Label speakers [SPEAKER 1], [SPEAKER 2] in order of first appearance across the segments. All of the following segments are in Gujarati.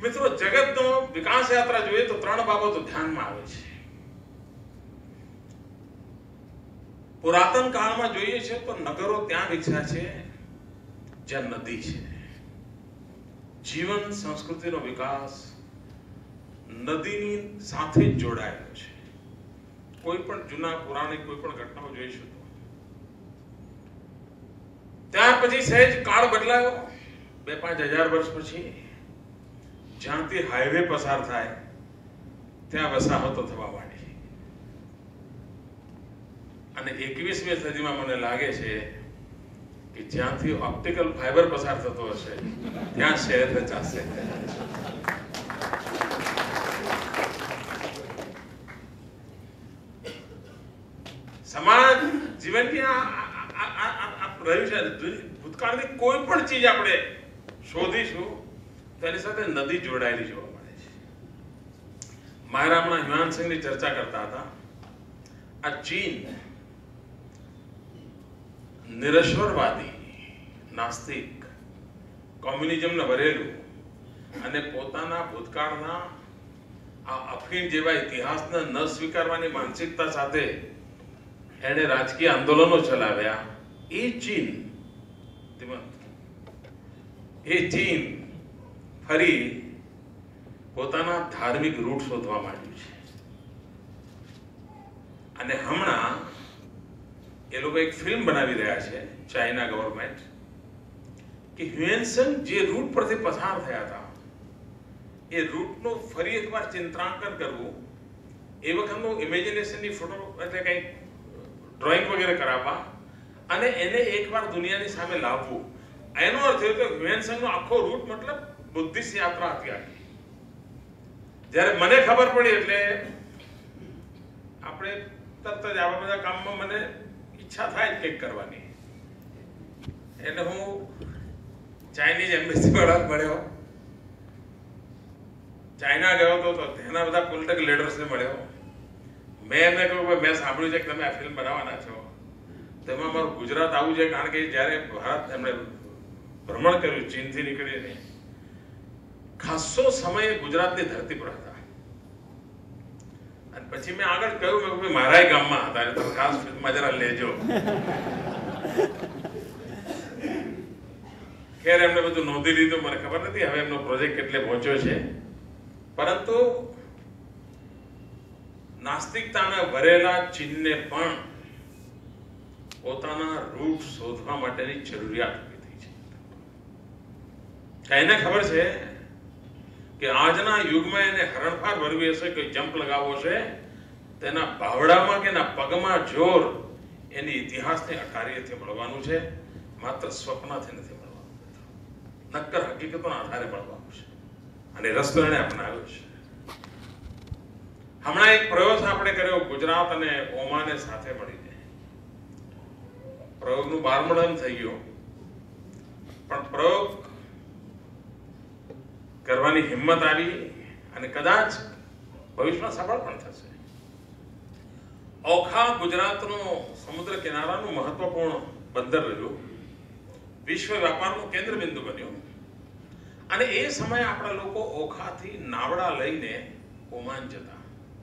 [SPEAKER 1] મિત્રો, જગતનો વિકાસ યાત્રા જોઈએ તો ત્રણ બાબતો ધ્યાનમાં આવે છે. પુરાતન કાળમાં જોઈએ છે તો નગરો ત્યાં વિકસ્યા છે જ્યાં નદી છે. જીવન સંસ્કૃતિનો વિકાસ નદીની સાથે જ જોડાયેલો છે. કોઈ પણ જૂના પુરાણિક કોઈ પણ ઘટનાઓ જોઈશું તો ત્યાર પછી સહેજ કાળ બદલાયો. 2-5 હજાર વર્ષ પછી જ્યાંથી હાઈવે પસાર થાય ત્યાં વસાહતો થવા માંડી. અને 21મી સદીમાં મને લાગે છે કે જ્યાંથી ઓપ્ટિકલ ફાઈબર પસાર થતો હશે ત્યાં શહેર રચાશે. સમાજ જીવન की રહ્યું છે. ભૂતકાળની કોઈ પણ ચીજ આપણે શોધીશું તેની સાથે નદી જોડાયેલી જોવા મળે છે. મારા હમણાં હિમાંશ સિંહની ચર્ચા કરતા હતા. આ ચીન નિરશ્વરવાદી, નાસ્તિક, કોમ્યુનિઝમને ભરેલું અને પોતાના ભૂતકાળના આ અફીણ જેવા ઇતિહાસને ન સ્વીકારવાની માનસિકતા સાથે એણે રાજકીય આંદોલનો ચલાવ્યા. એ ચીન ફરી પોતાના ધાર્મિક રૂટ શોધવા માંડ્યું છે. અને હમણાં એ લોકો એક ફિલ્મ બનાવી રહ્યા છે, ચાઇના ગવર્મેન્ટ, કે હ્યુએનસન જે રૂટ પરથી પસાર થયા હતા એ રૂટનું ફરી એકવાર ચિત્રાંકન કરવું, એ વખતનું ઇમેજિનેશનની ફોટો એટલે કંઈક ડ્રોઈંગ વગેરે કરાવવા અને એને એકવાર દુનિયાની સામે લાવવું. એનો અર્થ એ કે હ્યુએનસનનો આખો રૂટ મતલબ બુદ્ધિસ્ટ યાત્રા હતી આખી. જ્યારે મને ખબર પડી એટલે આપણે તરત જ આવા બધા કામમાં મને ઈચ્છા થાય જ કંઈક કરવાની. એટલે હું ચાઇનીઝ એમ્બેસી વાળા મળ્યો, ચાઇના ગયો તો તેના બધા પોલિટિકલ લીડર્સને મળ્યો. મેં એમને કહ્યું કે મેં સાંભળ્યું છે કે તમે આ ફિલ્મ બનાવવાના છો, તેમાં મારું ગુજરાત આવું છે. કારણ કે જ્યારે ભારત એમણે ભ્રમણ કર્યું ચીનથી નીકળીને, ખાસો સમય ગુજરાતની ધરતી પર હતા. અને પછી મેં આગળ કહ્યું કે મારા ગામમાં હતા, એટલે તમે ખાસ ફિલ્મમાં જરા લેજો. ખેર એમને બધું નોંધી લીધું, મને ખબર નથી હવે એમનો પ્રોજેક્ટ કેટલે પહોંચ્યો છે. પરંતુ નાસ્તિકતાને ભરેલા ચીનને પણ પોતાના રૂટ શોધવા માટેની જરૂરિયાત ઊભી થઈ છે. એને ખબર છે કે આજના યુગમાં એને હરણફાળ ભરવી હશે, કોઈ જમ્પ લગાવવો છે, તેના બાવડામાં કે એના પગમાં જોર એની ઇતિહાસની અટારીએથી મળવાનું છે, માત્ર સ્વપ્નથી નથી મળવાનું. નક્કર હકીકતોના આધારે મળવાનું છે. અને રસ્તો એને અપનાવ્યો છે. હમણાં એક પ્રયોગ આપણે કર્યો ગુજરાત અને ઓમાને સાથે મળીને. પ્રયોગનું બારમણન થઈ ગયું, પણ પ્રયોગ કરવાની હિંમત આવી અને કદાચ ભવિષ્યમાં સફળ પણ થશે. ઓખા ગુજરાતનો સમુદ્ર કિનારાનું મહત્વપૂર્ણ બંદર રહ્યું, વિશ્વ વ્યાપારનું કેન્દ્ર બિંદુ બન્યું. અને એ સમયે આપણા લોકો ઓખાથી નાવડા લઈને ઓમાન જતા.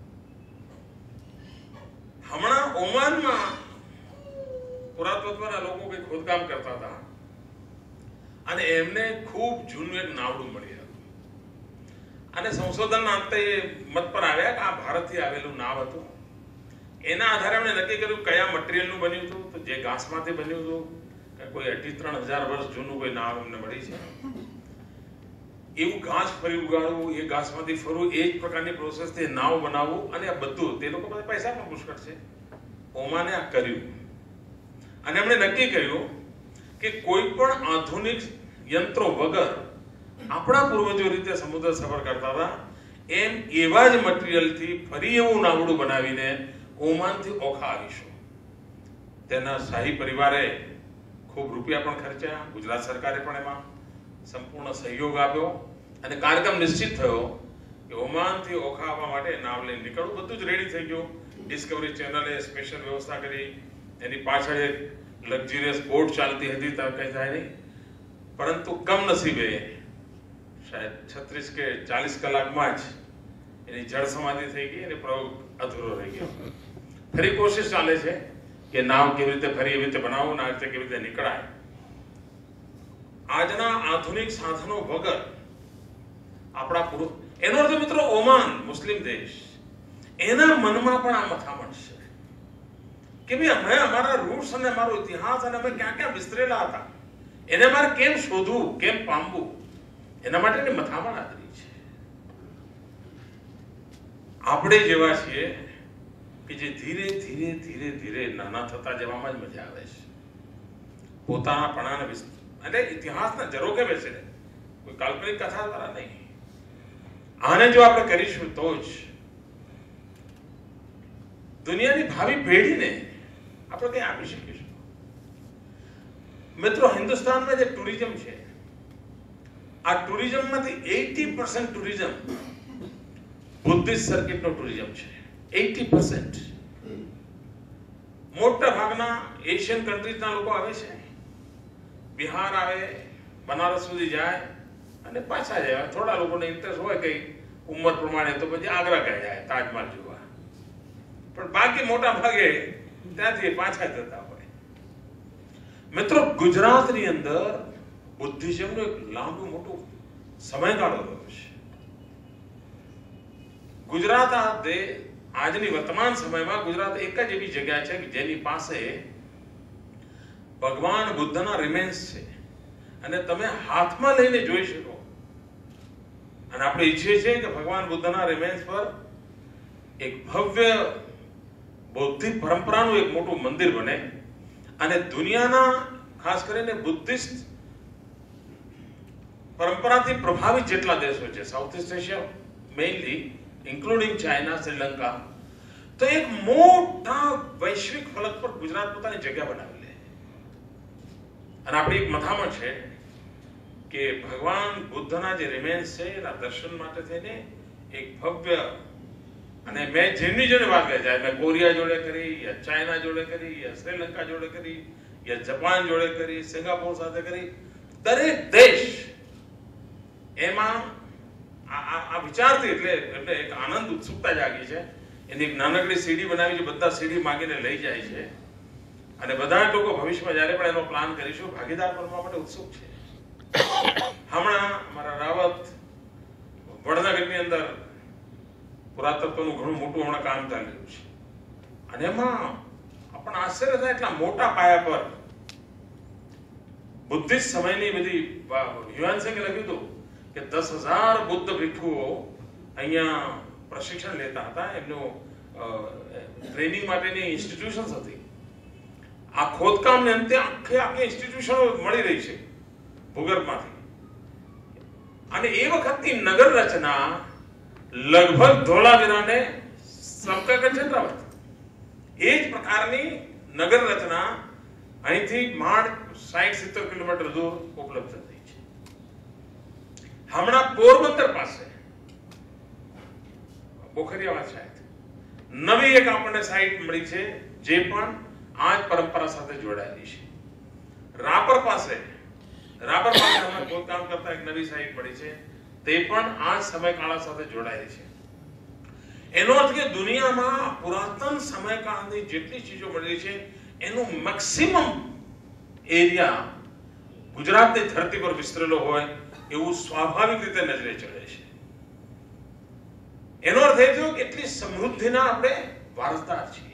[SPEAKER 1] હમણાં ઓમાનમાં પુરાતત્વના લોકો કંઈ ખોદકામ કરતા હતા અને એમને ખૂબ જૂનું એક નાવડું મળી હતું. અને સંશોધનના અંતે એ મત પર આવ્યા કે આ ભારતથી આવેલું નાવ હતું. એના આધારે એમણે નક્કી કર્યું કયા મટીરિયલનું બન્યું હતું. તો જે ઘાસમાંથી બન્યું હતું કે કોઈ 28000 વર્ષ જૂનું કોઈ નાવ એમને મળી છે. એવું ઘાસ ફરી ઉગાડવું, એ ઘાસમાંથી ફરવું, એ જ પ્રકારની પ્રોસેસથી નાવ બનાવવું, અને આ બધું તે લોકો પાસે પૈસા પણ પુષ્કળ છે. ઓમાને આ કર્યું અને એમણે નક્કી કર્યું કે કોઈ પણ આધુનિક યંત્રો વગર આપણા પૂર્વજો રીતે સમુદ્ર સફર કરતા હતા એમ એવા જ મટીરિયલથી ફરી એવું નાવડું બનાવીને ઓમાનથી ઓખા આવીશું. તેના શાહી પરિવારે ખૂબ રૂપિયા પણ ખર્ચ્યા, ગુજરાત સરકારે પણ એમાં સંપૂર્ણ સહયોગ આપ્યો અને કાર્યક્રમ નિશ્ચિત થયો કે ઓમાનથી ઓખા આવવા માટે નાવ લઈને નીકળવું. બધું જ રેડી થઈ ગયું. ડિસ્કવરી ચેનલે સ્પેશિયલ વ્યવસ્થા કરી, એની પાછળ એક લક્ઝરિયસ બોટ ચાલતી હતી, ત્યાં કંઈ થાય નહીં. પરંતુ કમનસીબે શાયદ 36 કે 40 કલાકમાં જ એની જળ સમાધિ થઈ ગઈ અને પ્રયોગ અધૂરો રહી ગયો. ફરી કોશિશ ચાલે છે કે નાવ કેવી રીતે ફરી એવી રીતે બનાવવું, ના રીતે કેવી રીતે નીકળાય. આજના આધુનિક સાધનો વગર આપણા પુરુષ, એનો અર્થ મિત્રો ઓમાન મુસ્લિમ દેશ, એના મનમાં પણ આ મથામણ છે કે ભાઈ અમે અમારા રૂટ્સ અને અમારો ઇતિહાસ અને અમે ક્યાં ક્યાં વિસ્તરેલા હતા એને મારે કેમ શોધવું, કેમ પામવું, એના માટેની મથામણ આદરી છે. આપણે જેવા છીએ કે જે ધીરે ધીરે ધીરે ધીરે નાના થતા જવામાં જ મજા આવે છે. પોતાના પણાને અને ઇતિહાસના ઝરોકે બેસીને, કોઈ કાલ્પનિક કથા દ્વારા નહીં. આને જો આપણે કરીશું તો જ દુનિયાની ભાવિ પેઢીને આપણે કંઈ આપી શકીશું. મિત્રો, હિન્દુસ્તાનમાં જે ટુરિઝમ છે, આ ટુરિઝમમાંથી 80% ટુરિઝમ બુદ્ધિસ્ટ સર્કિટનો ટુરિઝમ છે. 80%. મોટા ભાગના એશિયન કન્ટ્રીઝના લોકો આવે છે, બિહાર આવે, બનારસ સુધી જાય અને પાછા જાય. થોડા લોકોને ઇન્ટરેસ્ટ હોય કઈ ઉંમર પ્રમાણે તો પછી આગ્રા ગયા જાય તાજમહાલ જોવા, પણ બાકી મોટા ભાગે ત્યાંથી પાછા જતા હોય. મિત્રો, ગુજરાતની અંદર બુદ્ધિઝમનો એક લાંબુ મોટો સમયગાળો રહ્યો છે. ગુજરાત આજની વર્તમાન સમયમાં ગુજરાત એક જ એવી જગ્યા છે કે જેની પાસે ભગવાન બુદ્ધના રિમેન્સ છે અને તમે હાથમાં લઈને જોઈ શકો. અને આપણે ઈચ્છીએ છીએ કે ભગવાન બુદ્ધના રિમેન્સ પર એક ભવ્ય બૌદ્ધિક પરંપરાનું એક મોટું મંદિર બને અને દુનિયાના ખાસ કરીને બુદ્ધિસ્ટ પરંપરાથી પ્રભાવિત જેટલા દેશો છે, South East Asia mainly including China, Sri Lanka, તો એક મોટા વૈશ્વિક ફલક પર ગુજરાત પોતાની જગ્યા બનાવી લે. અને આપણી એક મથામણ છે કે ભગવાન બુદ્ધના જે રિમેન્સ છે એના દર્શન માટે થઈને એક ભવ્ય, અને મેં જેમની જોડે વાત કરી, ચાહે મેં કોરિયા જોડે કરી, યા ચાઇના જોડે કરી, યા શ્રીલંકા જોડે કરી, યા જાપાન જોડે કરી, સિંગાપોર સાથે કરી, દરેક દેશ એમાં આ વિચારથી એટલે એક આનંદ, ઉત્સુકતા જાગી છે. એની એક નાનકડી સીડી બનાવી છે, બધા સીડી માંગીને લઈ જાય છે અને બધા લોકો ભવિષ્યમાં જ્યારે પણ એનો પ્લાન કરીશું ભાગીદાર બનવા માટે ઉત્સુક છે. હમણાં મારા રાવત વડનગરની અંદર પુરાતત્વનું ઘણું મોટું હમણાં કામ ચાલી રહ્યું છે અને એમાં આપણને આશ્ચર્ય થાય એટલા મોટા પાયા પર બુદ્ધિસ્ટ સમયની બધી યુવાન સંઘે લખ્યું હતું કે 10,000 બુદ્ધ ભિક્ષુઓ અહીંયા પ્રશિક્ષણ લેતા હતા. એમનું ટ્રેનિંગ માટેની ઇન્સ્ટિટ્યુશન્સ હતી. આ ખોદકામને અંતે આખી ઇન્સ્ટિટ્યુશનો મળી રહી છે ભૂગર્ભમાંથી. અને એ વખતની નગર રચના લગભગ ધોળાવીરાને સમકક્ષ છે. એ જ પ્રકારની નગર રચના અહીંથી માંડ 60-70 કિલોમીટર દૂર ઉપલબ્ધ થઈ છે. હમણાં પોરબંદર પાસે પોખરિયાવાડ સાઈડ નવી એક આપણને સાઈટ મળી છે જે પણ આ જ પરંપરા સાથે જોડાયેલી છે. રાપર પાસે હમણાં કોઈ કામ કરતા એક નવી સાઈટ મળી છે, તે પણ આ સમયગાળા સાથે જોડાયેલી છે. એનો અર્થ કે દુનિયામાં પુરાતન સમયકાળની જેટલી ચીજો મળી છે એનું મેક્સિમમ એરિયા ગુજરાતની ધરતી પર વિસ્તરેલો હોય એવું સ્વાભાવિક રીતે નજરે ચડે છે. એનો અર્થ એ થયો કે એટલી સમૃદ્ધિના આપણે વારસદાર છીએ.